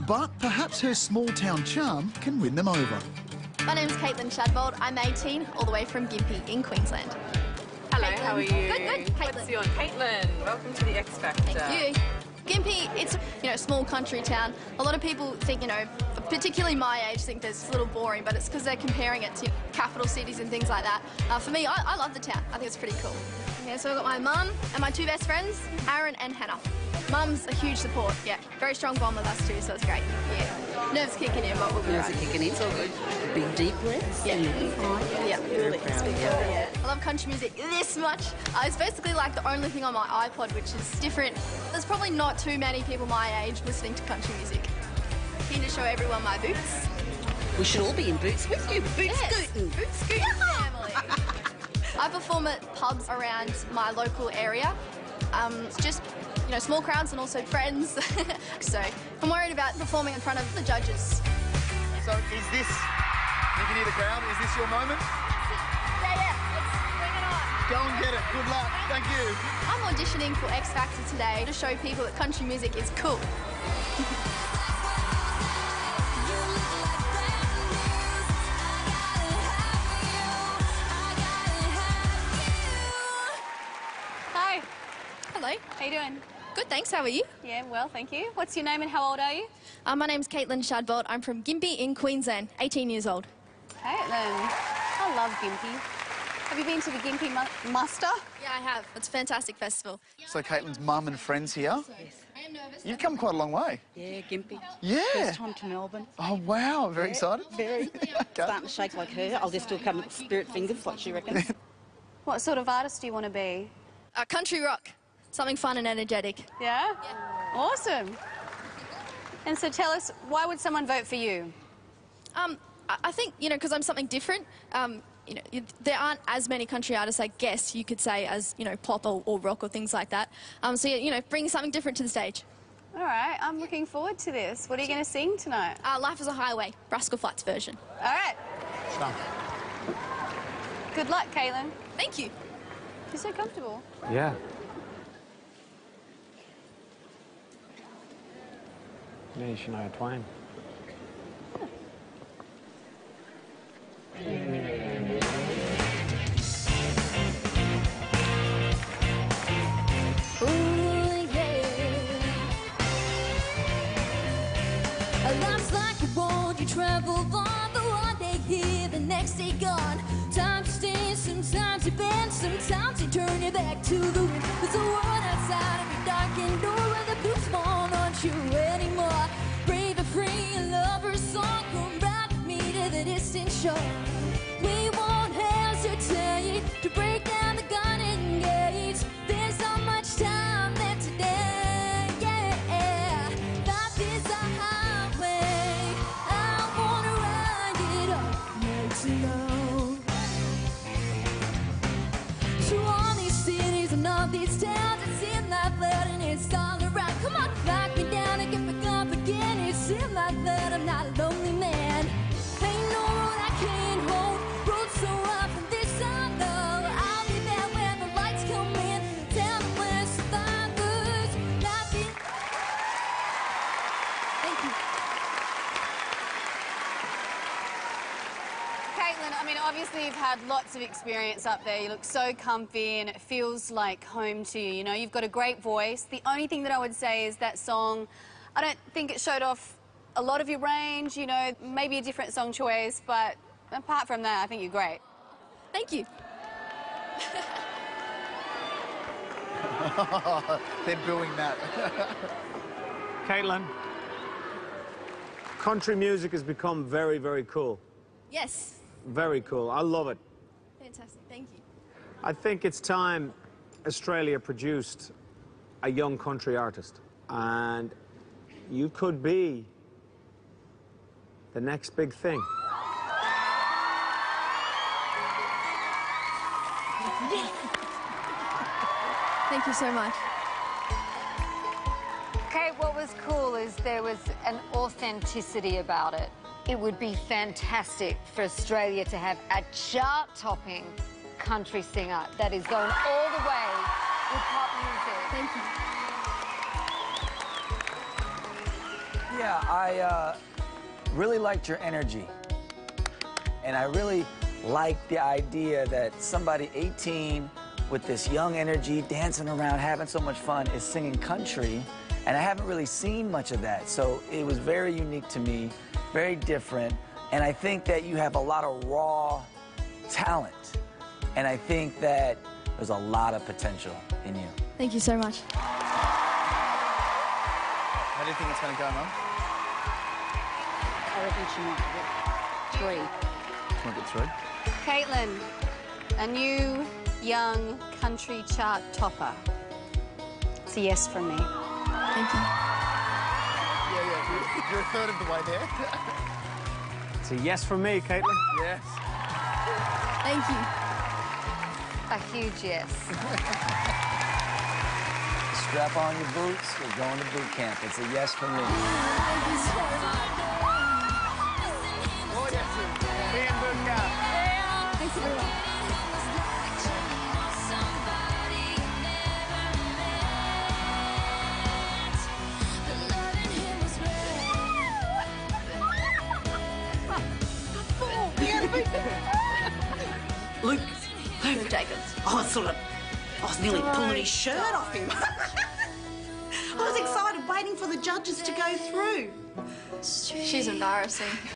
but perhaps her small-town charm can win them over. My name's Caitlyn Shadbolt. I'm 18, all the way from Gympie in Queensland. Hello, Caitlyn. how are you? Good, Caitlyn. What's your Caitlyn, welcome to the X Factor. Thank you. Gympie, it's, a small country town. A lot of people think, particularly my age, think it's a little boring, but it's because they're comparing it to capital cities and things like that. For me, I love the town. I think it's pretty cool. Okay, so I've got my mum and my two best friends, Aaron and Hannah. Mum's a huge support, yeah. Very strong bond with us too, so it's great. Yeah. Nerves kicking in, but we'll be right. Nerves are kicking in, it's all good. Big deep breaths. Yeah. Yeah. Very proud of you. Yeah. I love country music this much. It's basically like the only thing on my iPod which is different. There's probably not too many people my age listening to country music. Keen to show everyone my boots. We should all be in boots with you. Boots scooting. Boots scooting family. I perform at pubs around my local area. It's just, small crowds and also friends. So I'm worried about performing in front of the judges. So is this, you can hear the crowd, is this your moment? Yeah, let's bring it on. Go and get it, good luck, thank you. I'm auditioning for X Factor today to show people that country music is cool. Hi. Hello. How you doing? Good, thanks. How are you? Yeah, well, thank you. What's your name and how old are you? My name's Caitlyn Shadbolt. I'm from Gympie in Queensland, 18 years old. Caitlyn. I love Gympie. Have you been to the Gympie Muster? Yeah, I have. It's a fantastic festival. So Caitlyn's mum and friends here. Yes. I am nervous. You've come quite a long way. Yeah, Gympie. Yeah. First time to Melbourne. Oh, wow, very excited. Very. Okay. Starting to shake like her. I'll just do a couple of spirit fingers, like she reckons. What sort of artist do you want to be? Country rock. Something fun and energetic. Yeah? Awesome. And so tell us, why would someone vote for you? I think, because I'm something different. There aren't as many country artists, I guess you could say, as, pop or rock or things like that. So, bring something different to the stage. All right, I'm looking forward to this. What are you going to sing tonight? Life is a Highway, Rascal Flatts version. All right. Good luck, Caitlyn. Thank you. You're so comfortable. Yeah. Nee, Shania Twain. Life's like a road you travel on, the one day here, the next day gone. Time to stay, sometimes you bend, sometimes you turn your back to the wind. There's a world outside every darkened door where the blues won't haunt you anymore. Brave and free, a lover's song, come back with me to the distant shore. We won't hesitate to break down the garden gates. There's so much time left today, yeah. Life is a highway, I wanna ride it all night long. Through all these cities and all these towns, it seems like blood and it's all around. Come on, knock me down and get back up again. It seems like that I'm not a lonely man. Ain't no road I can't hold, road so rough and this I know. I'll be there when the lights come in, tell them we're survivors. Nothing. Thank you. Caitlyn, obviously you've had lots of experience up there. You look so comfy and it feels like home to you. You've got a great voice. The only thing that I would say is that song, I don't think it showed off a lot of your range, maybe a different song choice, but apart from that, I think you're great. Thank you. They're booing that. Caitlyn, country music has become very, very cool. Yes. Very cool. I love it. Fantastic. Thank you. I think it's time Australia produced a young country artist. And you could be the next big thing. Thank you so much. Kate, what was cool is there was an authenticity about it. It would be fantastic for Australia to have a chart-topping country singer that is going all the way with pop music. Thank you. Yeah, I really liked your energy. And I really liked the idea that somebody 18 with this young energy, dancing around, having so much fun, is singing country. And I haven't really seen much of that. So it was very unique to me, very different. And I think that you have a lot of raw talent. And I think that there's a lot of potential in you. Thank you so much. How do you think it's going to go, Mum? I reckon she might get 3. Might get 3. Caitlyn, a new young country chart topper. It's a yes from me. Thank you. Yeah, you're a third of the way there. It's a yes from me, Caitlyn. Yes. Thank you. A huge yes. Strap on your boots, we're going to boot camp. It's a yes from me. Thank you so much. Oh, yes. Be in boot camp. Thanks, everyone. Luke. Luke Jacobs. I was nearly pulling his shirt off him. I was excited, waiting for the judges to go through. She's embarrassing.